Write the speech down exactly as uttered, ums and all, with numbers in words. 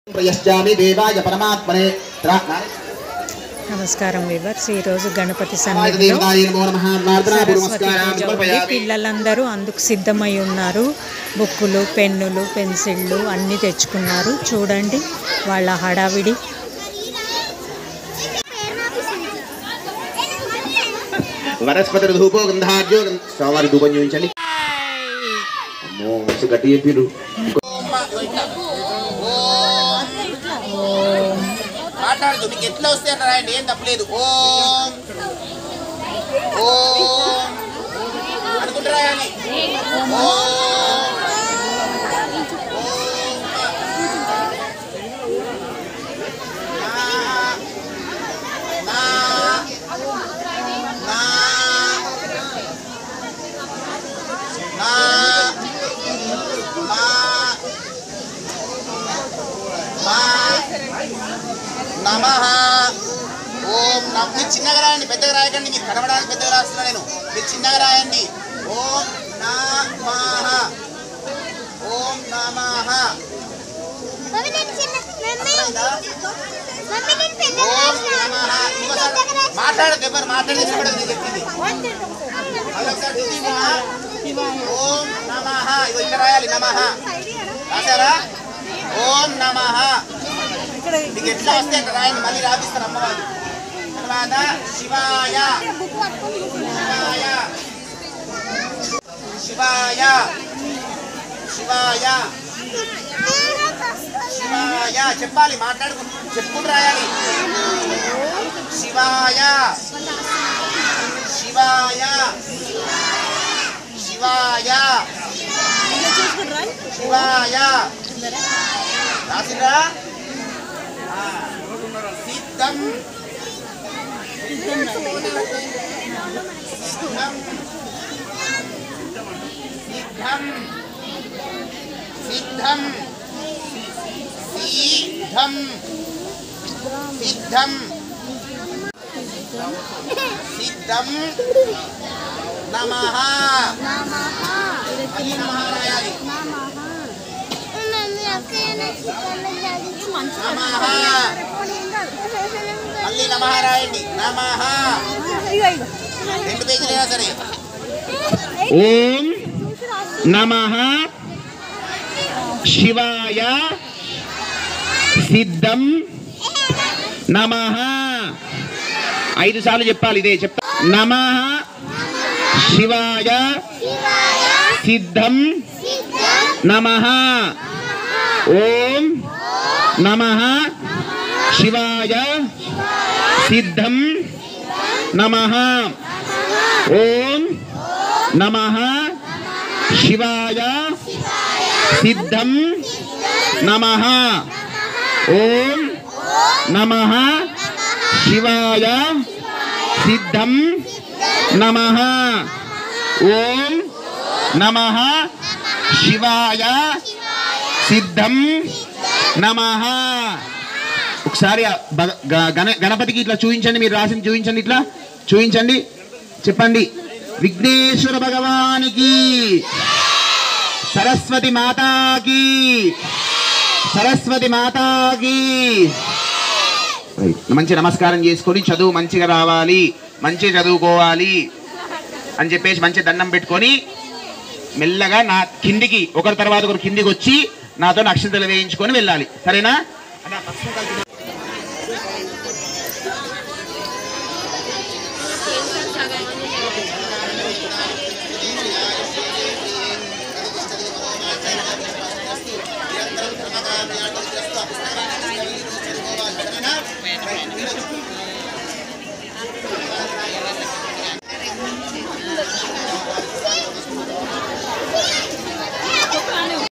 ప్రయశ్చామి దేవాయ పరమాత్మనే. నమస్కారం వీవర్స్. ఈరోజు గణపతి సన్నిధిలో పిల్లలందరూ అందుకు సిద్ధమై ఉన్నారు. బుక్కులు, పెన్నులు, పెన్సిళ్ళు అన్నీ తెచ్చుకున్నారు. చూడండి వాళ్ళ హడావిడి. వనస్పతి ధూపో గంధార్జో స్వామి ధూపం చూపించండి. అమ్మో మస్తు గట్టి చెప్పిరు. మాట్లాడదు మీకు ఎట్లా వస్తే అట్లా రాయండి, ఏం తప్పలేదు. ఓం ఓం అనుకుంటూ రాయాలి. నమః ఓం నమ. మీరు చిన్నగా రాయండి, పెద్దగా రాయకండి. మీరు కనబడానికి పెద్దగా రాస్తున్నా నేను. మీరు చిన్నగా రాయండి. ఓం నమః ఓం నమః. మాట్లాడదు ఎవరు మాట్లాడేది కూడా నేను చెప్పింది. ఓం నమః. ఇగో ఇక్కడ రాయాలి నమః. రాశారా? ఓం నమః. మీకు ఎట్లా వస్తే అట్లా రాయండి, మళ్ళీ రాపిస్తారు అమ్మవారు. తర్వాత శివాయ శివాయ శివాయ శివాయ శివాయ చెప్పాలి, మాట్లాడుకు చెప్పుకుంటూ రాయాలి. శివాయ శివాయ శివాయ శివాయ రాసిండ్రా? సిద్ధం సిద్ధం సిద్ధం సిద్ధం సిద్ధం సిద్ధం సిద్ధం నమః రాయాలి. మళ్ళీ నమః రాయండి. నమః రెండు పేజీలైనా సరే. ఓం నమః శివాయ సిద్ధం నమః. ఐదు సార్లు చెప్పాలి. ఇదే చెప్తా. నమః శివాయ సిద్ధం నమః. ఓం నమః శివాయ సిద్ధం నమః. ఓం నమః శివాయ సిద్ధం నమః. ఓం నమః శివాయ సిద్ధం నమః. ఓం నమః శివాయ సిద్ధం నమః. ఒకసారి గణ గణపతికి ఇట్లా చూపించండి. మీరు రాసింది చూపించండి. ఇట్లా చూపించండి. చెప్పండి. విఘ్నేశ్వర భగవానికి, సరస్వతి మాతాకి, సరస్వతి మాతాకి. మంచి నమస్కారం చేసుకొని చదువు మంచిగా రావాలి, మంచిగా చదువుకోవాలి అని చెప్పేసి మంచి దండం పెట్టుకొని మెల్లగా నా కిందికి ఒకరి తర్వాత ఒకరు కిందికి వచ్చి నాతో అక్షంతలు వేయించుకొని వెళ్ళాలి. సరేనా?